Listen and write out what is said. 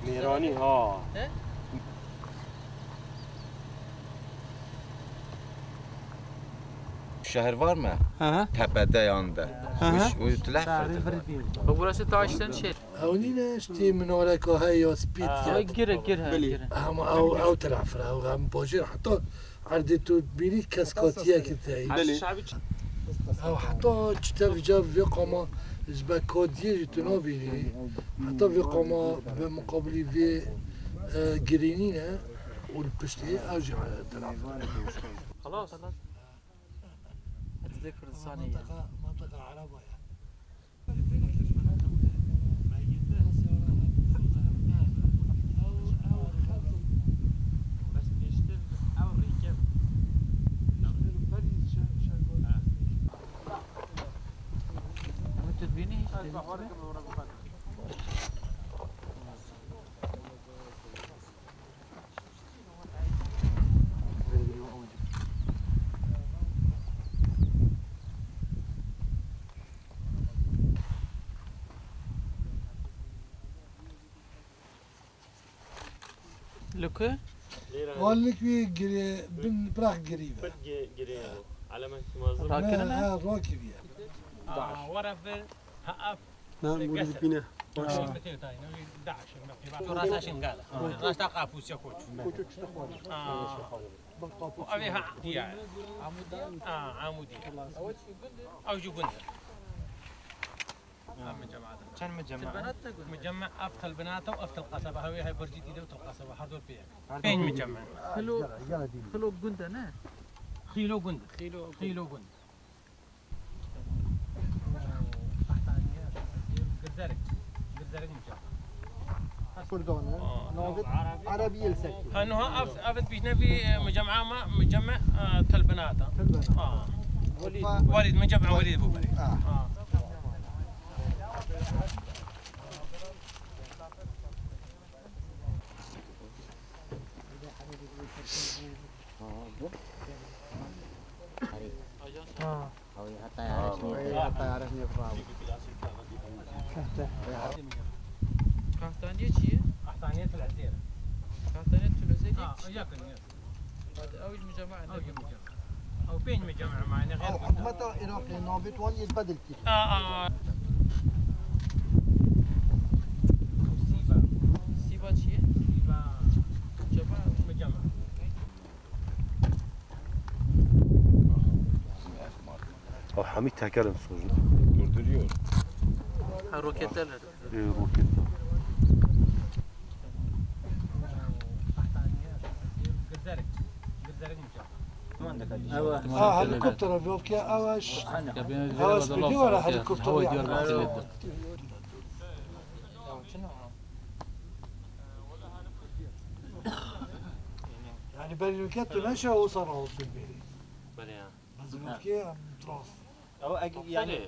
مهراني ها Şehir var mı? Aha. Tepede yanında. Aha. Uy telefon. burası taştan şey. هونينا اشتي من وراك هاي سبيد Gir. او تلعفر او هم بوجين حتى عردي تو بيني كاسكوتيا كتاي او حتى تشتاف جاب في قما زبا كودية جتنا بيني حتى في قما بمقابل في جرينينا والبشتي اوجي تلعفر خلاص تذكر الصانية منطقة عربية تدبيني لوكا والك في بن براق قريبة على ما تمازر لا راكب يا ورا في هقف نعم ولد بنا. راسها شنقالة راسها قافوس يا كوتش وأبيها يعني عمودية أو جوجندة كان مجمع أفت البنات وأفت القصبة هاي برج جديدة والقصبة هذول فيها فين مجمع خلو جندة نه خيلو جندة خيلو جندة قدرك مجمع كردونه نوبت عربي السكي انه افت بيجنا في مجمع تلبنات وليد مجمع وليد ابو بريد حتى يعرفني فراوي قحطانية شيء؟ قحطانية في العزيرة قحطانية تلوزية ياكل هذا أول مجمع أو بين مجمع معنا غير متى إراقي نوبت وان يتبدل كيف سيبا شيء؟ مجمع حميد تكلم سوزن Durduruyor. الروكيتات روكيت قدرك مجمع هليكوبتر فيوكيا اوش اوش بدي ولا هليكوبتر يعني بالوكيات نشا وصاروا بالبيري بس الوكيا متراص أو يعني